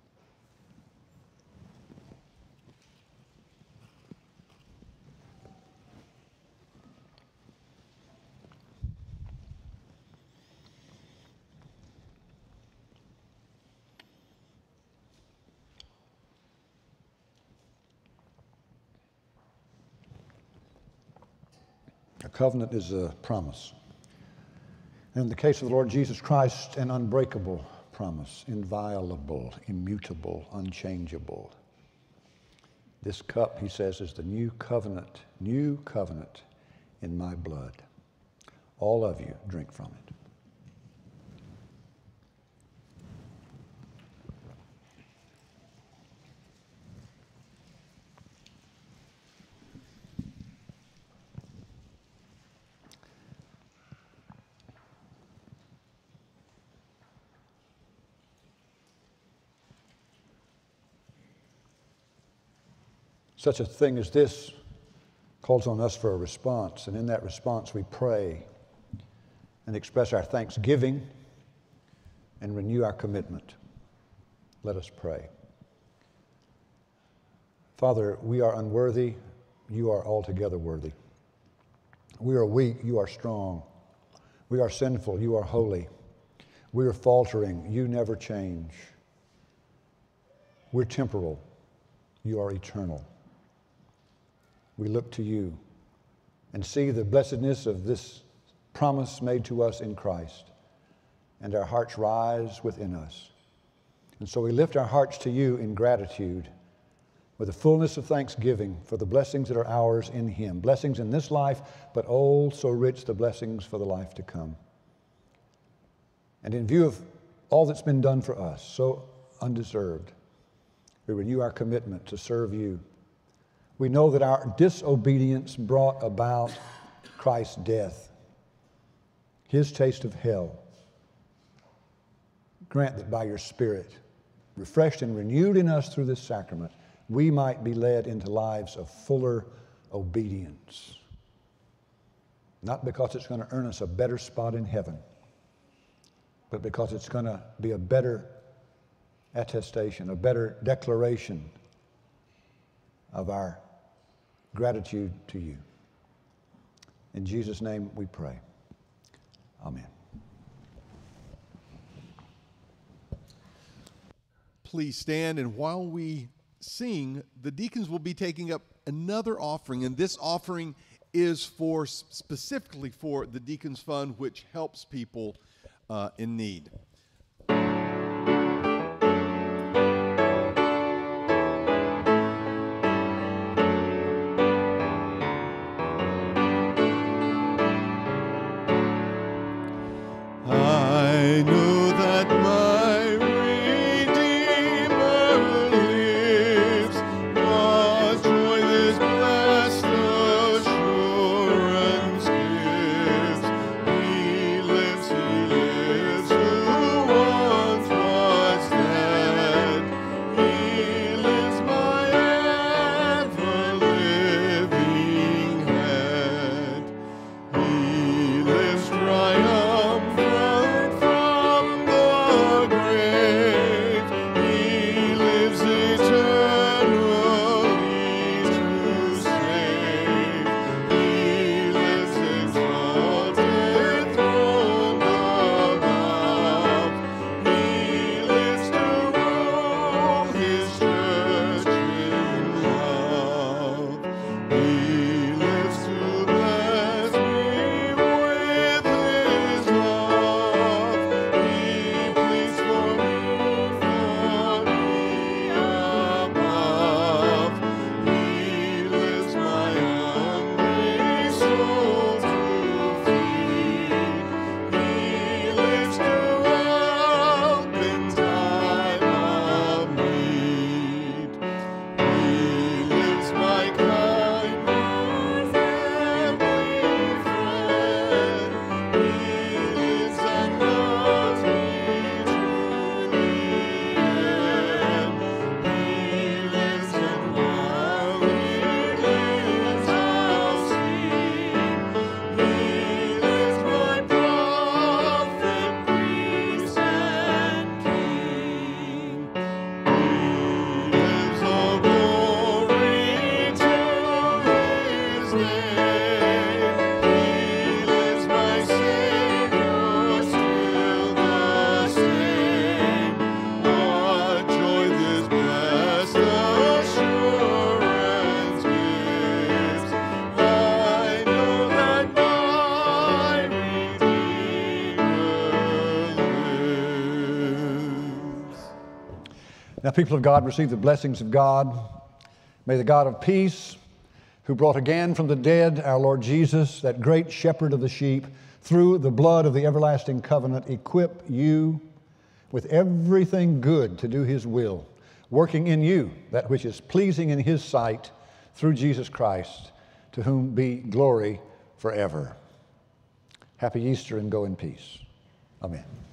A covenant is a promise. In the case of the Lord Jesus Christ, an unbreakable promise, inviolable, immutable, unchangeable. This cup, he says, is the new covenant, new covenant in my blood. All of you drink from it. Such a thing as this calls on us for a response, and in that response we pray and express our thanksgiving and renew our commitment. Let us pray. Father, we are unworthy, you are altogether worthy. We are weak, you are strong. We are sinful, you are holy. We are faltering, you never change. We're temporal, you are eternal. We look to you and see the blessedness of this promise made to us in Christ, and our hearts rise within us. And so we lift our hearts to you in gratitude with a fullness of thanksgiving for the blessings that are ours in him, blessings in this life, but oh, so rich the blessings for the life to come. And in view of all that's been done for us, so undeserved, we renew our commitment to serve you. We know that our disobedience brought about Christ's death, his taste of hell. Grant that by your Spirit, refreshed and renewed in us through this sacrament, we might be led into lives of fuller obedience. Not because it's going to earn us a better spot in heaven, but because it's going to be a better attestation, a better declaration of our gratitude to you. In Jesus' name we pray. Amen. Please stand, and while we sing, the deacons will be taking up another offering, and this offering is for specifically for the Deacons Fund, which helps people uh, in need. I know that my Redeemer lives. What joy this blessed assurance gives. He lives, he lives, who once was dead. He lives, my ever-living head. He lives triumphant from the grave. He lives eternally to save. He lives exalted, throned above. He lives to rule his church in love. He lives to bless me with his love. He pleads for me, for me above. He lives my hungry soul to feed. He lives to help in time of need. He lives my kind, my Now, people of God, receive the blessings of God. May the God of peace, who brought again from the dead our Lord Jesus, that great shepherd of the sheep, through the blood of the everlasting covenant, equip you with everything good to do His will, working in you that which is pleasing in His sight through Jesus Christ, to whom be glory forever. Happy Easter, and go in peace. Amen.